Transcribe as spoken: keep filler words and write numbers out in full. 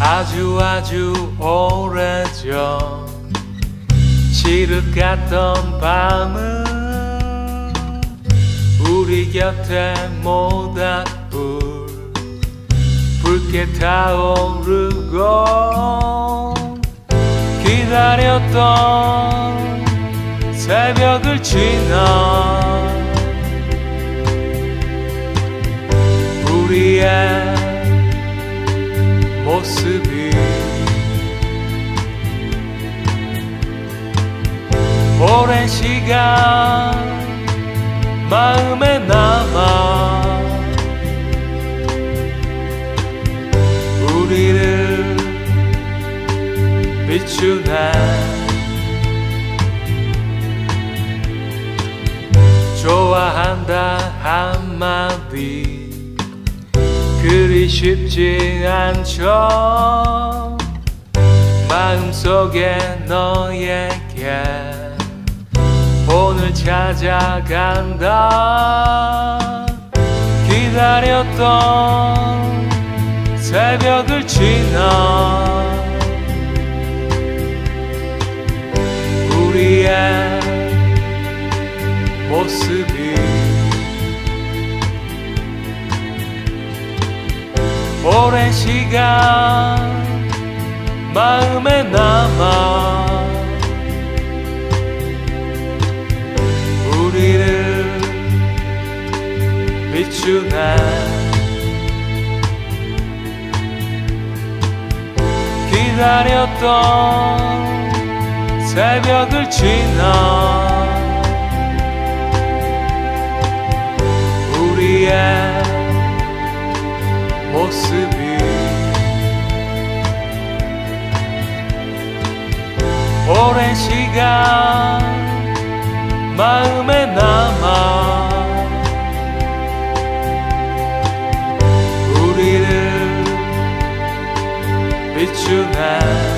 아주 아주 오래전 칠흑 같던 밤은 우리 곁에 모닥불 붉게 타오르고 기다렸던 새벽을 지나 우리의 모습이 오랜 시간 마음에 남아 우리를 비추네. 좋아한다 한마디 그리 쉽지 않죠. 마음속에 너에게 오늘 찾아간다. 기다렸던 새벽을 지나 우리의 모습이 오랜 시간 마음에 남아 우리를 비추네. 기다렸던 새벽을 지나 우리의 모습이 오랜 시간 마음에 남아 우리를 비추네.